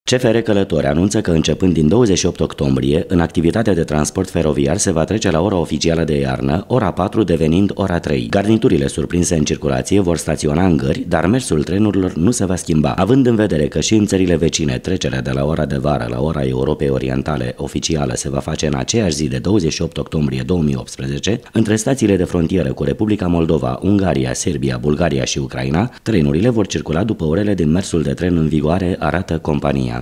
CFR Călători anunță că începând din 28 octombrie, în activitatea de transport feroviar se va trece la ora oficială de iarnă, ora 4 devenind ora 3. Garniturile surprinse în circulație vor staționa în gări, dar mersul trenurilor nu se va schimba. Având în vedere că și în țările vecine trecerea de la ora de vară la ora Europei Orientale oficială se va face în aceeași zi de 28 octombrie 2018, între stațiile de frontieră cu Republica Moldova, Ungaria, Serbia, Bulgaria și Ucraina, trenurile vor circula după orele din mersul de tren în vigoare, arată compania.